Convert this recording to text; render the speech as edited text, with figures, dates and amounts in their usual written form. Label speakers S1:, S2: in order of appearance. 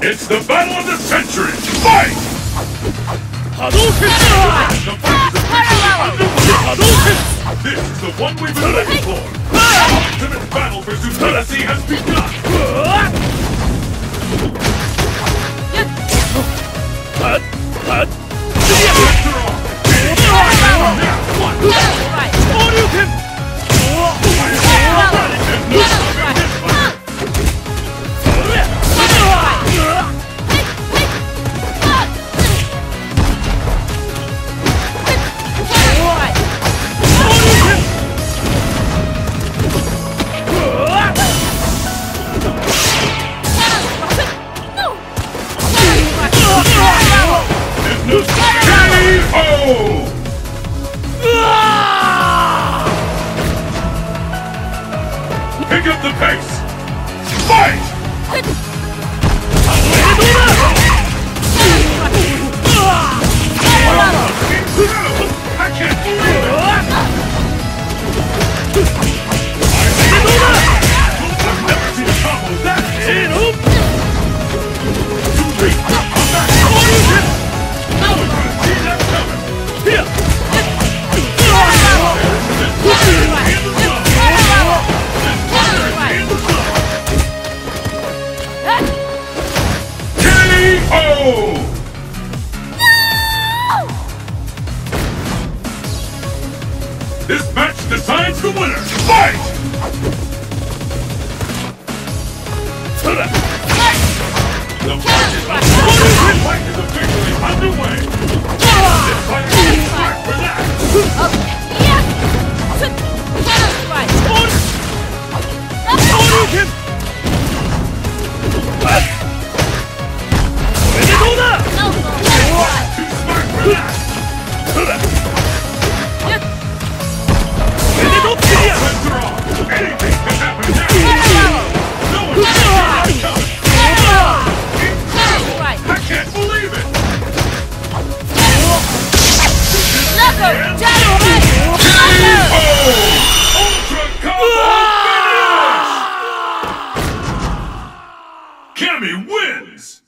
S1: It's the battle of the century! Fight!
S2: Hadouken!
S1: The fight is officially underway!
S2: Hadouken!
S1: This is the one we've been waiting for! The ultimate battle for supremacy has begun! Pick up the pace! Fight! Incredible! I can't believe it! I've never seen a combo that big! Too late! I'm back! I was gonna see that coming! Here! This match decides the winner! Fight! The fight is officially underway! This fight is smart for that! Too smart for that! Anything can happen now! No one can see it coming! Incredible! I can't believe it! Ultra combo finish! Cammy wins!